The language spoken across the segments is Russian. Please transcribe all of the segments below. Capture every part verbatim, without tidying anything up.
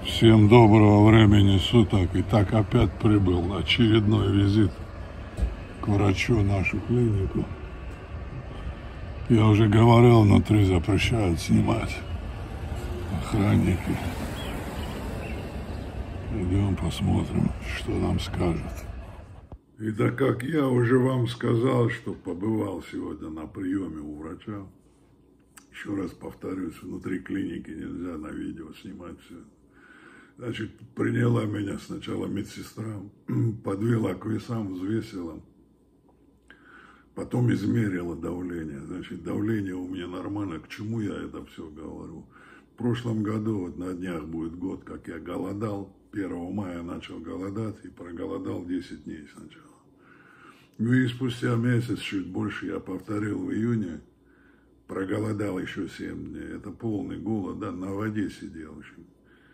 Всем доброго времени суток. И так опять прибыл очередной визит к врачу в нашу клинику. Я уже говорил, внутри запрещают снимать охранники. Идем посмотрим, что нам скажут. И так как я уже вам сказал, что побывал сегодня на приеме у врача, еще раз повторюсь, внутри клиники нельзя на видео снимать все. Значит, приняла меня сначала медсестра, подвела к весам, взвесила, потом измерила давление. Значит, давление у меня нормально. К чему я это все говорю? В прошлом году, вот на днях будет год, как я голодал. первого мая начал голодать и проголодал десять дней сначала. Ну и спустя месяц, чуть больше, я повторил в июне, проголодал еще семь дней. Это полный голод, да, на воде сидел. В общем.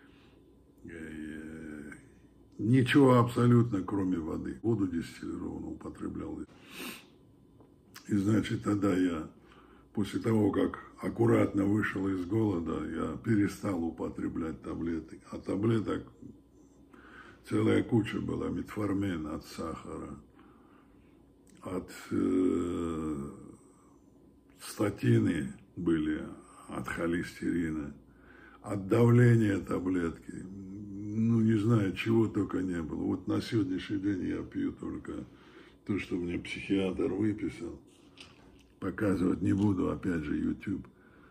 Ничего абсолютно, кроме воды. Воду дистиллированную употреблял. И, значит, тогда я, после того, как аккуратно вышел из голода, я перестал употреблять таблетки. А таблеток целая куча была. Метформин от сахара, от э, статины были, от холестерина, от давления таблетки. Ну, не знаю, чего только не было. Вот на сегодняшний день я пью только то, что мне психиатр выписал. Показывать не буду, опять же, YouTube.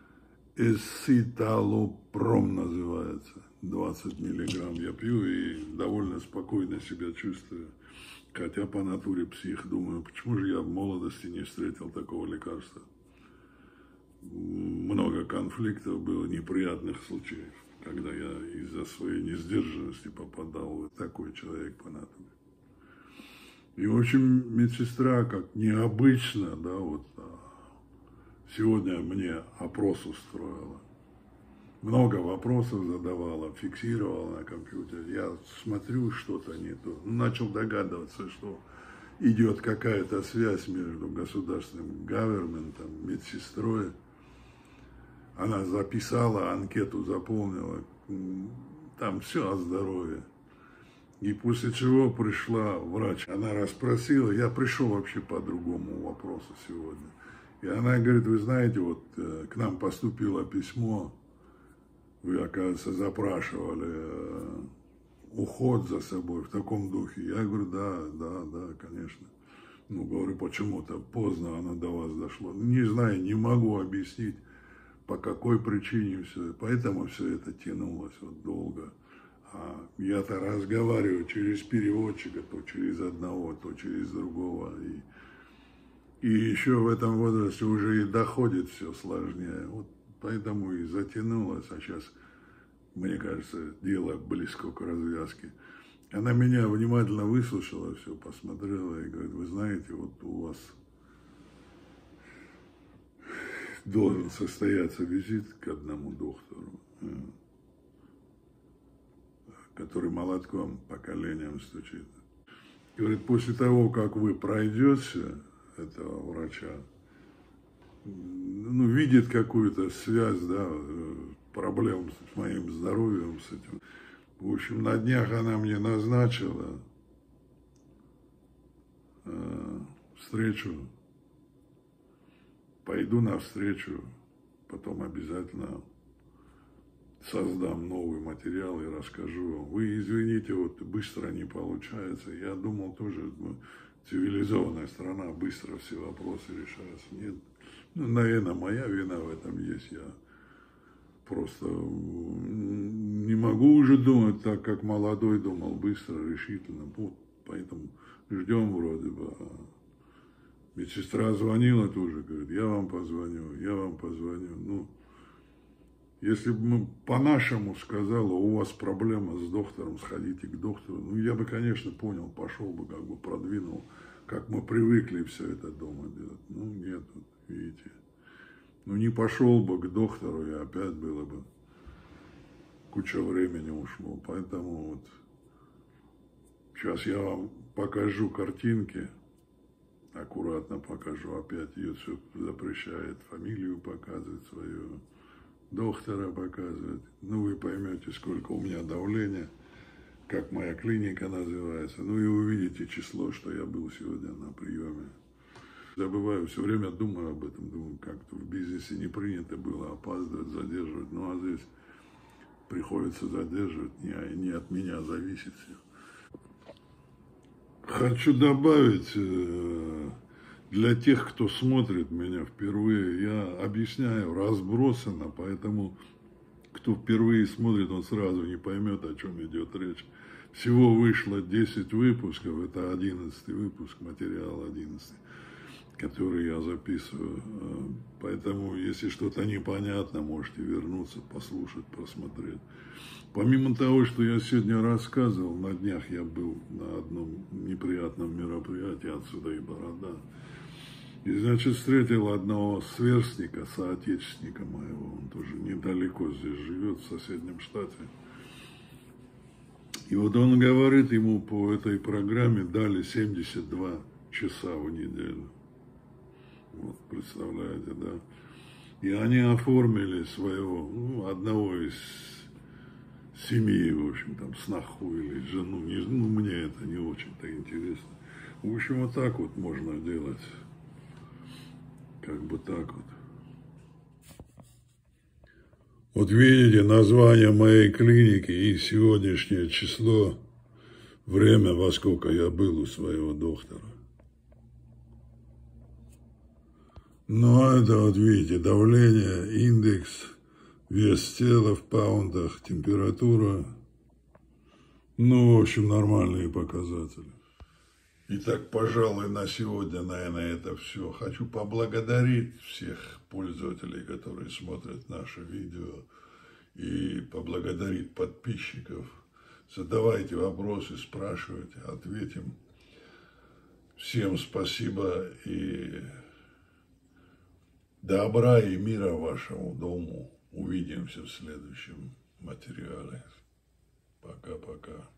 Эсциталопром называется. двадцать миллиграмм я пью и довольно спокойно себя чувствую. Хотя по натуре псих. Думаю, почему же я в молодости не встретил такого лекарства? Много конфликтов было, неприятных случаев, когда я из-за своей несдержанности попадал в такой человек по натуре. И, в общем, медсестра, как необычно, да, вот сегодня мне опрос устроила. Много вопросов задавала, фиксировала на компьютере. Я смотрю, что-то не то. Начал догадываться, что идет какая-то связь между государственным гаверментом, медсестрой. Она записала, анкету заполнила, там все о здоровье. И после чего пришла врач, она расспросила, я пришел вообще по другому вопросу сегодня. И она говорит, вы знаете, вот к нам поступило письмо, вы, оказывается, запрашивали уход за собой в таком духе. Я говорю, да, да, да, конечно. Ну, говорю, почему-то поздно оно до вас дошло. Не знаю, не могу объяснить, по какой причине все. Поэтому все это тянулось вот долго. А я-то разговариваю через переводчика, то через одного, то через другого. И, и еще в этом возрасте уже и доходит все сложнее. Вот поэтому и затянулось. А сейчас, мне кажется, дело близко к развязке. Она меня внимательно выслушала, все посмотрела и говорит, вы знаете, вот у вас должен состояться визит к одному доктору, который молотком по коленям стучит. Говорит, после того, как вы пройдете этого врача, ну, видит какую-то связь, да, проблем с моим здоровьем, с этим. В общем, на днях она мне назначила э, встречу. Пойду навстречу, потом обязательно создам новый материал и расскажу вам. Вы извините, вот быстро не получается. Я думал тоже, ну, цивилизованная страна, быстро все вопросы решаются. Нет, ну, наверное, моя вина в этом есть. Я просто не могу уже думать так, как молодой думал, быстро, решительно. Вот, поэтому ждем вроде бы. Медсестра звонила тоже, говорит, я вам позвоню, я вам позвоню. Ну, если бы по-нашему сказала, у вас проблема с доктором, сходите к доктору, ну, я бы, конечно, понял, пошел бы, как бы продвинул, как мы привыкли все это дома делать. Ну, нет, вот, видите. Ну, не пошел бы к доктору, и опять было бы куча времени ушло. Поэтому вот сейчас я вам покажу картинки. Аккуратно покажу, опять ее все запрещает, фамилию показывать свою, доктора показывать. Ну, вы поймете, сколько у меня давления, как моя клиника называется. Ну, и увидите число, что я был сегодня на приеме. Забываю, все время думаю об этом. Думаю, как-то в бизнесе не принято было опаздывать, задерживать. Ну, а здесь приходится задерживать. Не, не от меня зависит все. Хочу добавить, для тех, кто смотрит меня впервые, я объясняю разбросанно, поэтому кто впервые смотрит, он сразу не поймет, о чем идет речь. Всего вышло десять выпусков, это одиннадцатый выпуск, материал одиннадцатый, который я записываю. Поэтому, если что-то непонятно, можете вернуться, послушать, просмотреть. Помимо того, что я сегодня рассказывал, на днях я был на одном неприятном мероприятии, отсюда и борода. И, значит, встретил одного сверстника, соотечественника моего, он тоже недалеко здесь живет, в соседнем штате. И вот он говорит, ему по этой программе дали семьдесят два часа в неделю. Вот, представляете, да? И они оформили своего, ну, одного из семьи, в общем, там, сноху или жену. Не, ну, мне это не очень-то интересно. В общем, вот так вот можно делать. Как бы так вот. Вот видите название моей клиники и сегодняшнее число, время, во сколько я был у своего доктора. Ну, а это вот видите, давление, индекс, вес тела в паундах, температура. Ну, в общем, нормальные показатели. Итак, пожалуй, на сегодня, наверное, это все. Хочу поблагодарить всех пользователей, которые смотрят наше видео, и поблагодарить подписчиков. Задавайте вопросы, спрашивайте, ответим. Всем спасибо и добра и мира вашему дому. Увидимся в следующем материале. Пока-пока.